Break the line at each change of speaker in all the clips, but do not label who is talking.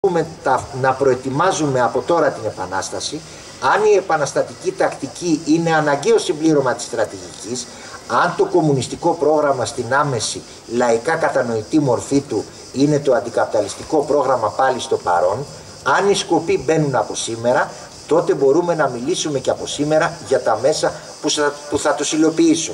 να προετοιμάζουμε από τώρα την Επανάσταση, αν η επαναστατική τακτική είναι αναγκαίο συμπλήρωμα της στρατηγικής, αν το κομμουνιστικό πρόγραμμα στην άμεση λαϊκά κατανοητή μορφή του είναι το αντικαπιταλιστικό πρόγραμμα πάλι στο παρόν, αν οι σκοποί μπαίνουν από σήμερα, τότε μπορούμε να μιλήσουμε και από σήμερα για τα μέσα που θα τους υλοποιήσουν.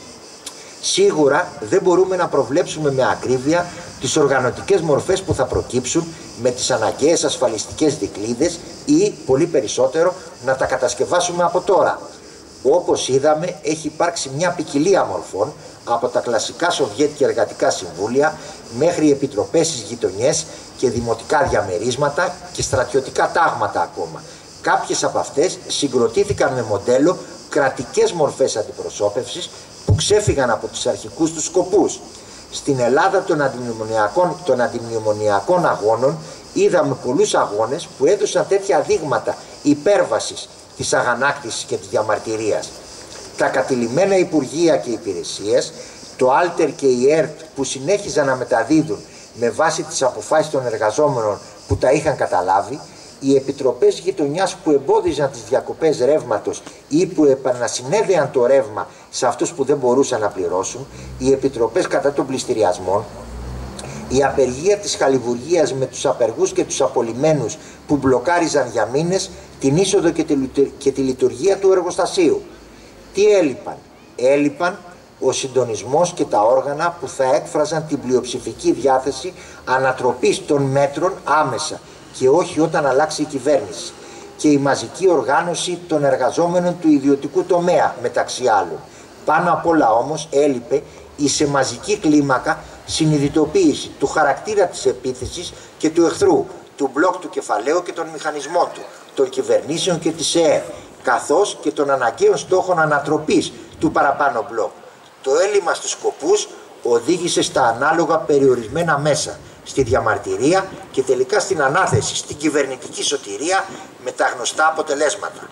Σίγουρα δεν μπορούμε να προβλέψουμε με ακρίβεια τις οργανωτικές μορφές που θα προκύψουν με τις αναγκαίες ασφαλιστικές δικλείδες ή, πολύ περισσότερο, να τα κατασκευάσουμε από τώρα. Όπως είδαμε, έχει υπάρξει μια ποικιλία μορφών, από τα κλασικά Σοβιέτικα εργατικά συμβούλια μέχρι επιτροπές στις γειτονιές και δημοτικά διαμερίσματα και στρατιωτικά τάγματα ακόμα. Κάποιες από αυτές συγκροτήθηκαν με μοντέλο κρατικές μορφές αντιπροσώπευσης που ξέφυγαν από τους αρχικούς τους σκοπούς. Στην Ελλάδα των αντιμνημονιακών αγώνων είδαμε πολλούς αγώνες που έδωσαν τέτοια δείγματα υπέρβασης της αγανάκτησης και της διαμαρτυρίας. Τα κατηλημένα υπουργεία και υπηρεσίες, το Άλτερ και η ΕΡΤ που συνέχιζαν να μεταδίδουν με βάση τις αποφάσεις των εργαζόμενων που τα είχαν καταλάβει, οι επιτροπές γειτονιάς που εμπόδιζαν τις διακοπές ρεύματος ή που επανασυνέδεαν το ρεύμα σε αυτούς που δεν μπορούσαν να πληρώσουν, οι επιτροπές κατά των πληστηριασμών, η απεργία της χαλιβουργίας με τους απεργούς και τους απολυμένους που μπλοκάριζαν για μήνες την είσοδο και τη λειτουργία του εργοστασίου. Τι έλειπαν? Έλειπαν ο συντονισμός και τα όργανα που θα έκφραζαν την πλειοψηφική διάθεση ανατροπής των μέτρων άμεσα και όχι όταν αλλάξει η κυβέρνηση, και η μαζική οργάνωση των εργαζόμενων του ιδιωτικού τομέα μεταξύ άλλων. Πάνω απ' όλα όμως έλειπε η σε μαζική κλίμακα συνειδητοποίηση του χαρακτήρα της επίθεσης και του εχθρού, του μπλοκ του κεφαλαίου και των μηχανισμών του, των κυβερνήσεων και της ΕΕ, καθώς και των αναγκαίων στόχων ανατροπής του παραπάνω μπλοκ. Το έλλειμμα στους σκοπούς οδήγησε στα ανάλογα περιορισμένα μέσα, στη διαμαρτυρία και τελικά στην ανάθεση, στην κυβερνητική σωτηρία με τα γνωστά αποτελέσματα.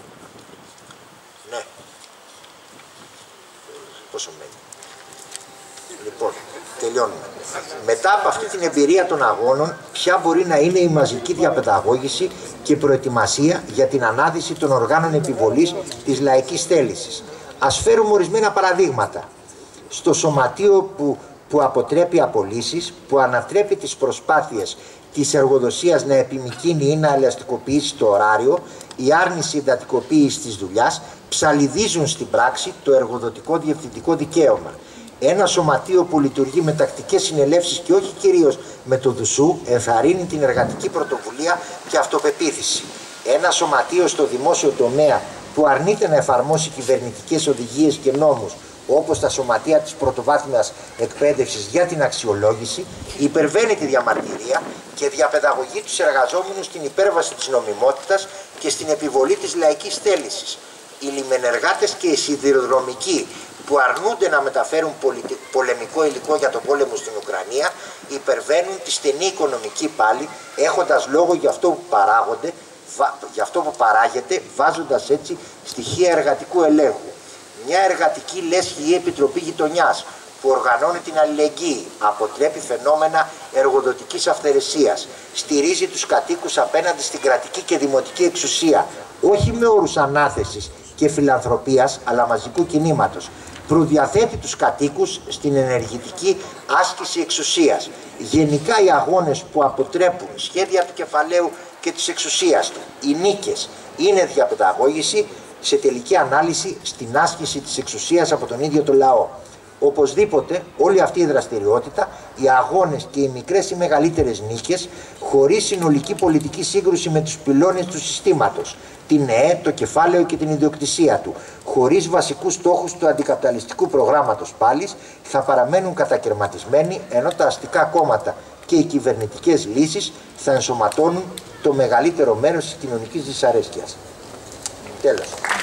Ναι. Πόσο μένει? Λοιπόν, τελειώνουμε. Μετά από αυτή την εμπειρία των αγώνων, ποια μπορεί να είναι η μαζική διαπαιδαγώγηση και προετοιμασία για την ανάδυση των οργάνων επιβολής της λαϊκής θέλησης. Ας φέρουμε ορισμένα παραδείγματα. Στο σωματείο που αποτρέπει απολύσεις, που ανατρέπει τις προσπάθειες της εργοδοσίας να επιμικρύνει ή να ελαστικοποιήσει το ωράριο, η άρνηση εντατικοποίηση της δουλειάς, ψαλιδίζουν στην πράξη το εργοδοτικό διευθυντικό δικαίωμα. Ένα σωματείο που λειτουργεί με τακτικές συνελεύσεις και όχι κυρίως με το δουσού, ενθαρρύνει την εργατική πρωτοβουλία και αυτοπεποίθηση. Ένα σωματείο στο δημόσιο τομέα που αρνείται να εφαρμόσει κυβερνητικές οδηγίες και νόμους, όπως τα σωματεία της πρωτοβάθμιας εκπαίδευσης για την αξιολόγηση, υπερβαίνει τη διαμαρτυρία και διαπαιδαγωγεί τους εργαζόμενους στην υπέρβαση της νομιμότητας και στην επιβολή της λαϊκής θέλησης. Οι λιμενεργάτες και οι σιδηροδρομικοί που αρνούνται να μεταφέρουν πολεμικό υλικό για τον πόλεμο στην Ουκρανία υπερβαίνουν τη στενή οικονομική πάλη, έχοντας λόγο για αυτό που παράγεται, βάζοντας έτσι στοιχεία εργατικού ελέγχου. Μια εργατική λέσχη ή επιτροπή γειτονιάς που οργανώνει την αλληλεγγύη, αποτρέπει φαινόμενα εργοδοτικής αυθαιρεσίας, στηρίζει τους κατοίκους απέναντι στην κρατική και δημοτική εξουσία, όχι με όρους ανάθεσης και φιλανθρωπίας, αλλά μαζικού κινήματος. Προδιαθέτει τους κατοίκους στην ενεργητική άσκηση εξουσίας. Γενικά οι αγώνες που αποτρέπουν σχέδια του κεφαλαίου και της εξουσίας του, οι νίκες, είναι διαπαιδαγώγηση σε τελική ανάλυση στην άσκηση της εξουσίας από τον ίδιο το λαό. Οπωσδήποτε όλη αυτή η δραστηριότητα, οι αγώνες και οι μικρές ή μεγαλύτερες νίκες, χωρίς συνολική πολιτική σύγκρουση με τους πυλώνες του συστήματος, την ΕΕ, το κεφάλαιο και την ιδιοκτησία του, χωρίς βασικούς στόχους του αντικαπιταλιστικού προγράμματος πάλις, θα παραμένουν κατακερματισμένοι, ενώ τα αστικά κόμματα και οι κυβερνητικές λύσεις θα ενσωματώνουν το μεγαλύτερο μέρος της κοινωνικής δυσαρέσκειας. Τέλος.